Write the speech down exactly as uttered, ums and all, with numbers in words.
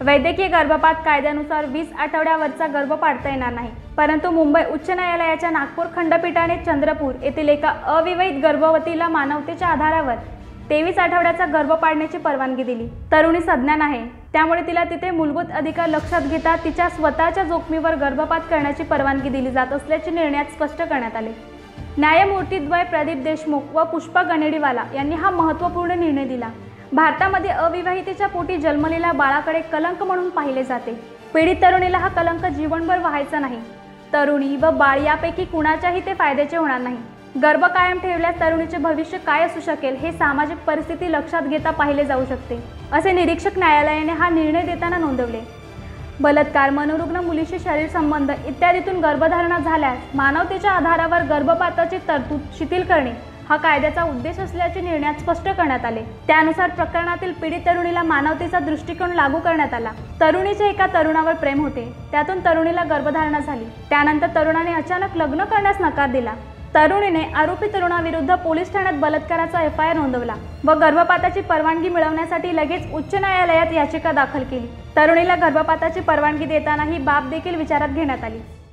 वैद्यकीय गर्भपात कायद्यानुसार वीस आठवड्यावरचा गर्भ पाडता येणार नाही, परंतु मुंबई उच्च न्यायालयाच्या नागपूर खंडपीठाने चंद्रपूर येथील एका अविवाहित गर्भवतीला मानवतेच्या आधारावर तेवीस आठवड्याचा गर्भ पाडण्याची परवानगी दिली। तरुणी सज्ञान आहे, त्यामुळे तिला तिथे मूलभूत अधिकार लक्षात घेता तिच्या स्वतःच्या जोखमीवर गर्भपात करण्याची परवानगी दिली जात असल्याचे निर्णयात स्पष्ट करण्यात आले। न्यायमूर्तीद्वय प्रदीप देशमुख व पुष्पा गणेडीवाला यांनी हा महत्त्वपूर्ण निर्णय दिला। भारतामध्ये अविवाहितेच्या पोटी जन्मलेल्या बाळाकडे कलंक म्हणून पाहिले जाते। पीडित तरुणीला हा कलंक जीवनभर व्हायचा नाही। तरुणी व बाळ यापैकी कुणाच्याही ते फायद्याचे होणार नाही। गर्भ कायम ठेवल्यास तरुणीचे भविष्य काय असू शकेल हे सामाजिक परिस्थिती लक्षात घेता पाहिले जाऊ शकते, असे निरीक्षक न्यायालयाने हा निर्णय देताना नोंदवले। बलात्कार, मनोरुग्ण मुलीशी शरीर संबंध इत्यादीतून गर्भधारणा झाल्यास मानवतेच्या आधारावर गर्भपाताची तरतूद शिथिल करणे हा कायद्याचा उद्देश असल्याचे निर्णयात स्पष्ट करण्यात आले। त्यानुसार प्रकरणातील पीडित तरुणीला मानवतेचा दृष्टिकोन लागू करण्यात आला। तरुणीचे एका तरुणावर प्रेम होते, त्यातून तरुणीला गर्भधारणा झाली। त्यानंतर तरुणाने अचानक लग्न करण्यास नकार दिला। तरुणीने आरोपी तरुणाविरुद्ध पोलीस ठाण्यात बलात्काराचा एफ आय आर नोंदवला व गर्भपाताची परवानगी मिळवण्यासाठी लगेच उच्च न्यायालयात याचिका दाखल केली। तरुणीला गर्भपाताची परवानगी देताना ही बाब देखील विचारात घेण्यात आली।